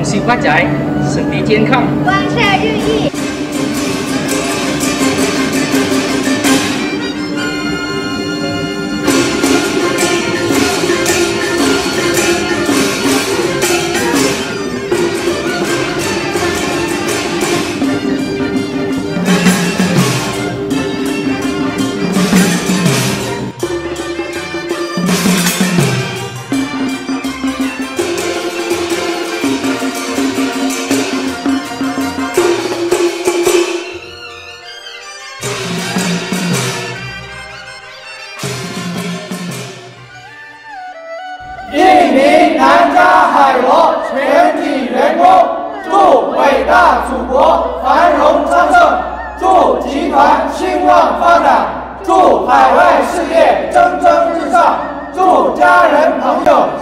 喜发财，身体健康， 万事如意。 一名南加海螺全体员工，祝伟大祖国繁荣昌盛，祝集团兴旺发展，祝海外事业蒸蒸日上，祝家人朋友